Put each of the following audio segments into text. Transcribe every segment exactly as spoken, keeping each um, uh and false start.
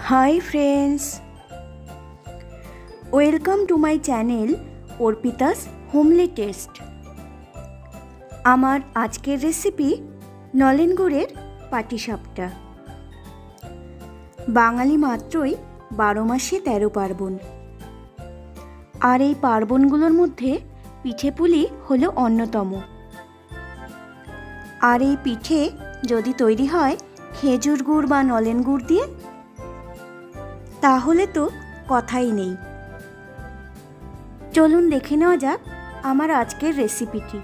Hi friends, welcome to my channel Orpita's Homely Taste. আমার আজকের recipe নলেন গুড়ের পাটিসাপটা। বাঙালি মাত্রই বারো মাসে তেরো পার্বণ, আর এই পার্বণগুলোর মধ্যে পিঠেপুলি হলো অন্যতম। আর এই পিঠে যদি তৈরি হয় খেজুর গুড় বা নলেন গুড় দিয়ে, তাহলে তো কথাই নেই। চলুন দেখে নেওয়া যাক আমার আজকের রেসিপিটি।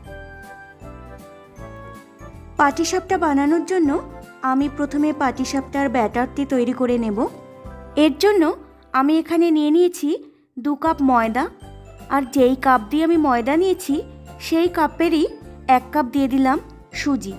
পাটিসাপটা বানানোর জন্য আমি প্রথমে পাটিসাপটার ব্যাটারটি তৈরি করে নেব। এর জন্য আমি এখানে নিয়ে নিয়েছি দু কাপ ময়দা, আর যেই কাপ দিয়ে আমি ময়দা নিয়েছি সেই কাপেরই এক কাপ দিয়ে দিলাম সুজি,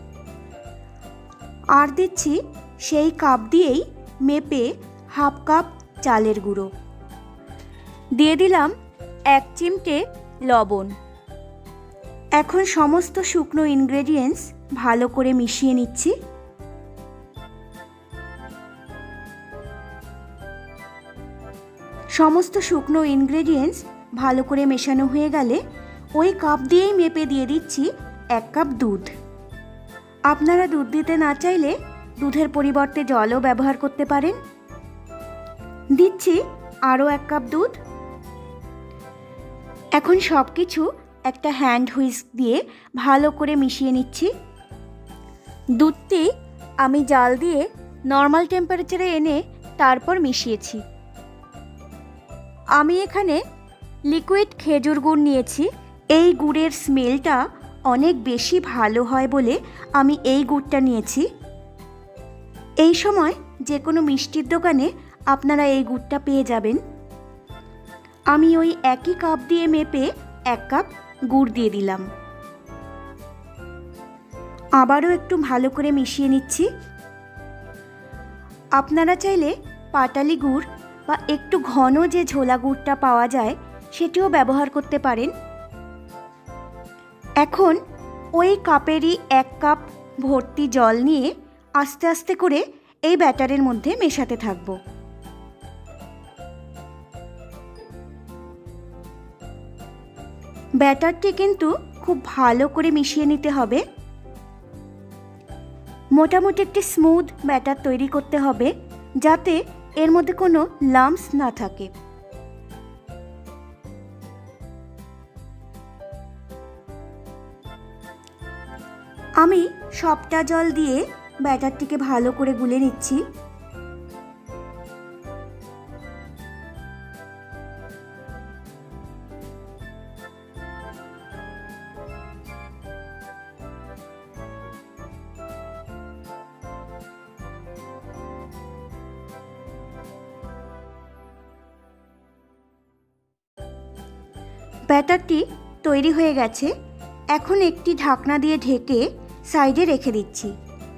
আর দিচ্ছি সেই কাপ দিয়েই মেপে হাফ কাপ চালের গুঁড়ো, দিয়ে দিলাম এক চিমটে লবণ। এখন সমস্ত শুকনো ইনগ্রেডিয়েন্টস ভালো করে মিশিয়ে নিচ্ছি। সমস্ত শুকনো ইনগ্রেডিয়েন্টস ভালো করে মেশানো হয়ে গেলে ওই কাপ দিয়েই মেপে দিয়ে দিচ্ছি এক কাপ দুধ। আপনারা দুধ দিতে না চাইলে দুধের পরিবর্তে জলও ব্যবহার করতে পারেন। দিচ্ছি আরও এক কাপ দুধ। এখন সব কিছু একটা হ্যান্ড হুইস্ক দিয়ে ভালো করে মিশিয়ে নিচ্ছি। দুধটি আমি জাল দিয়ে নর্মাল টেম্পারেচারে এনে তারপর মিশিয়েছি। আমি এখানে লিকুইড খেজুর গুড় নিয়েছি। এই গুড়ের স্মেলটা অনেক বেশি ভালো হয় বলে আমি এই গুড়টা নিয়েছি। এই সময় যে কোনো মিষ্টির দোকানে আপনারা এই গুড়টা পেয়ে যাবেন। আমি ওই একই কাপ দিয়ে মেপে এক কাপ গুড় দিয়ে দিলাম। আবারও একটু ভালো করে মিশিয়ে নিচ্ছি। আপনারা চাইলে পাটালি গুড় বা একটু ঘন যে ঝোলা গুড়টা পাওয়া যায় সেটিও ব্যবহার করতে পারেন। এখন ওই কাপেরই এক কাপ ভর্তি জল নিয়ে আস্তে আস্তে করে এই ব্যাটারের মধ্যে মেশাতে থাকবো। ব্যাটারটি কিন্তু খুব ভালো করে মিশিয়ে নিতে হবে। মোটামুটি একটি স্মুথ ব্যাটার তৈরি করতে হবে, যাতে এর মধ্যে কোনো লাম্পস না থাকে। আমি সবটা জল দিয়ে ব্যাটারটিকে ভালো করে গুলে নিচ্ছি। ব্যাটারটি তৈরি হয়ে গেছে। এখন একটি ঢাকনা দিয়ে ঢেকে সাইডে রেখে দিচ্ছি।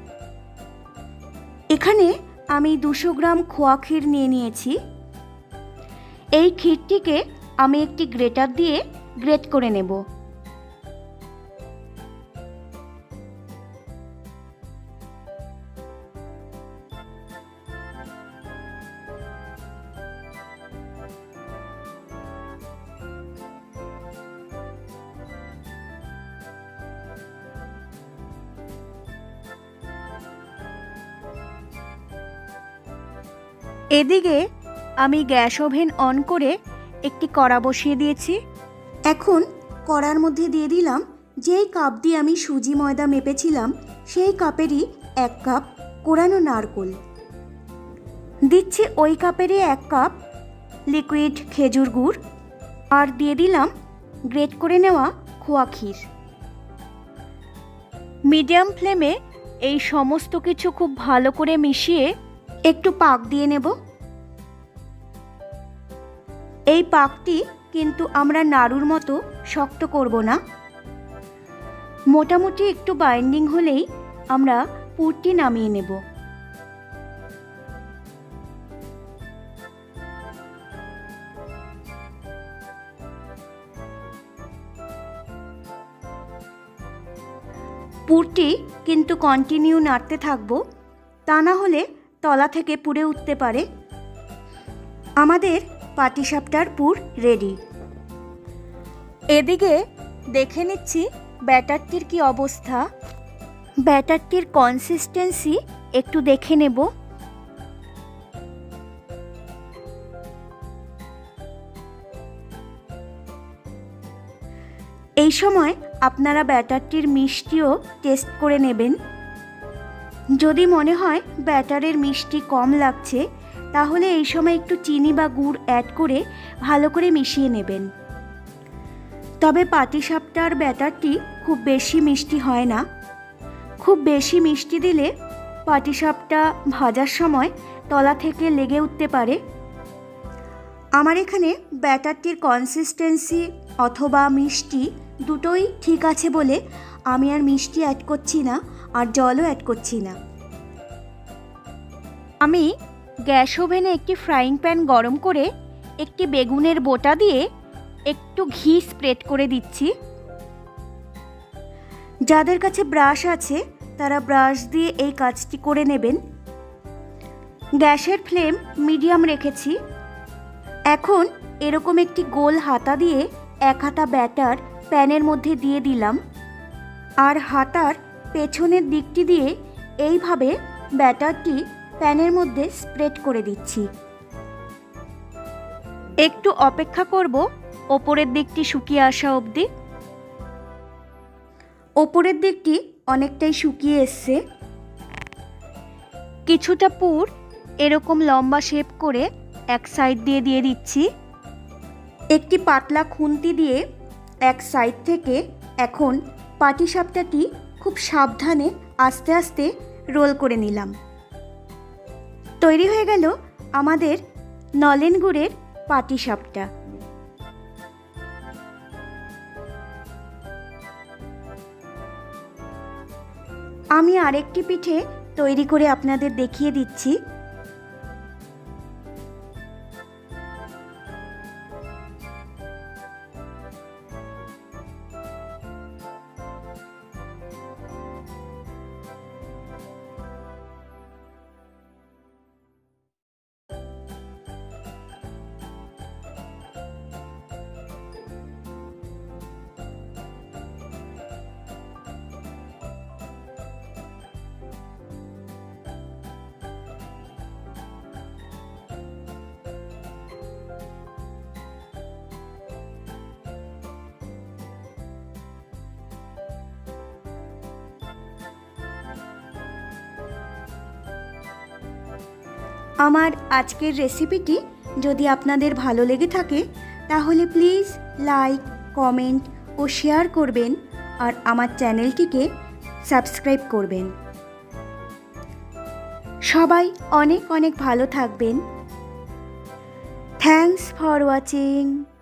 এখানে আমি দুশো গ্রাম খোয়া ক্ষীর নিয়ে নিয়েছি। এই ক্ষীরটিকে আমি একটি গ্রেটার দিয়ে গ্রেট করে নেব। এদিকে আমি গ্যাস ওভেন অন করে একটি কড়া বসিয়ে দিয়েছি। এখন কড়ার মধ্যে দিয়ে দিলাম যেই কাপ দিয়ে আমি সুজি ময়দা মেপেছিলাম সেই কাপেরই এক কাপ কোরানো নারকেল। দিচ্ছি ওই কাপেরই এক কাপ লিকুইড খেজুর গুড়, আর দিয়ে দিলাম গ্রেট করে নেওয়া খোয়া ক্ষীর। মিডিয়াম ফ্লেমে এই সমস্ত কিছু খুব ভালো করে মিশিয়ে একটু পাক দিয়ে নেব। এই পাকটি কিন্তু আমরা নাড়ুর মতো শক্ত করব না। মোটামুটি একটু বাইন্ডিং হলেই আমরা পুরটি নামিয়ে নেব। পুরটি কিন্তু কন্টিনিউ নাড়তে থাকবো, তা না হলে তলা থেকে পুড়ে উঠতে পারে। আমাদের পাটিসাপটার পুর রেডি। এদিকে দেখে নিচ্ছি ব্যাটারটির কি অবস্থা। ব্যাটারটির কনসিস্টেন্সি একটু দেখে নেব। এই সময় আপনারা ব্যাটারটির মিষ্টিও টেস্ট করে নেবেন। যদি মনে হয় ব্যাটারের মিষ্টি কম লাগছে, তাহলে এই সময় একটু চিনি বা গুড় অ্যাড করে ভালো করে মিশিয়ে নেবেন। তবে পাটিসাপটার ব্যাটারটি খুব বেশি মিষ্টি হয় না। খুব বেশি মিষ্টি দিলে পাটিসাপটা ভাজার সময় তলা থেকে লেগে উঠতে পারে। আমার এখানে ব্যাটারটির কনসিস্টেন্সি অথবা মিষ্টি দুটোই ঠিক আছে বলে আমি আর মিষ্টি অ্যাড করছি না, আর জলও অ্যাড করছি না। আমি গ্যাস ওভেনে একটি ফ্রাইং প্যান গরম করে একটি বেগুনের বোটা দিয়ে একটু ঘি স্প্রেড করে দিচ্ছি। যাদের কাছে ব্রাশ আছে তারা ব্রাশ দিয়ে এই কাজটি করে নেবেন। গ্যাসের ফ্লেম মিডিয়াম রেখেছি। এখন এরকম একটি গোল হাতা দিয়ে এক হাতা ব্যাটার প্যানের মধ্যে দিয়ে দিলাম, আর হাতার পেছনের দিকটি দিয়ে এইভাবে ব্যাটারটি প্যানের মধ্যে স্প্রেড করে দিচ্ছি। একটু অপেক্ষা করব ওপরের দিকটি শুকিয়ে আসা অবধি। ওপরের দিকটি অনেকটাই শুকিয়ে এসছে। কিছুটা পুর এরকম লম্বা শেপ করে এক সাইড দিয়ে দিয়ে দিচ্ছি। একটি পাতলা খুন্তি দিয়ে এক সাইড থেকে এখন পাটিসাপটাটি খুব সাবধানে আস্তে আস্তে রোল করে নিলাম। তৈরি হয়ে গেল আমাদের নলেন গুড়ের পাটিসাপটা। আমি আরেকটি পিঠে তৈরি করে আপনাদের দেখিয়ে দিচ্ছি। আমার আজকের রেসিপিটি যদি আপনাদের ভালো লেগে থাকে তাহলে প্লিজ লাইক, কমেন্ট ও শেয়ার করবেন, আর আমার চ্যানেলটিকে সাবস্ক্রাইব করবেন। সবাই অনেক অনেক ভালো থাকবেন। Thanks for watching.